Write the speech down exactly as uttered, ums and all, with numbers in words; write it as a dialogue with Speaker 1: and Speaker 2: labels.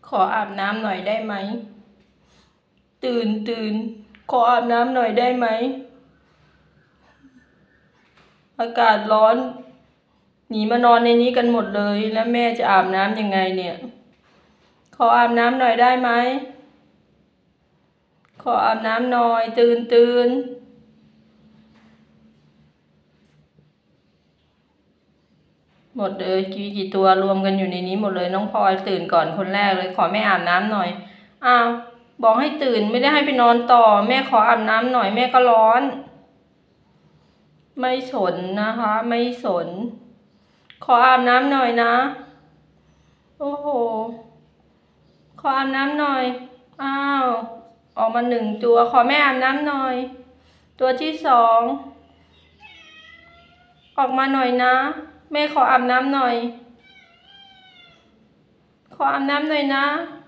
Speaker 1: ขออาบน้ำหน่อยได้ไหมตื่นตื่นขออาบน้ำหน่อยได้ไหมอากาศร้อนหนีมานอนในนี้กันหมดเลยแล้วแม่จะอาบน้ำยังไงเนี่ยขออาบน้ำหน่อยได้ไหมขออาบน้ำหน่อยตื่นตื่นหมดเลยกี่กี่ตัวรวมกันอยู่ในนี้หมดเลยน้องพลอยตื่นก่อนคนแรกเลยขอแม่อาบน้ำหน่อยอ้าวบอกให้ตื่นไม่ได้ให้ไปนอนต่อแม่ขออาบน้ำหน่อยแม่ก็ร้อนไม่สนนะคะไม่สนขออาบน้ำหน่อยนะโอ้โหขออาบน้ำหน่อยอ้าวออกมาหนึ่งตัวขอแม่อาบน้ำหน่อยตัวที่สองออกมาหน่อยนะแม่ขออาบน้ำหน่อยขออาบน้ำหน่อยนะ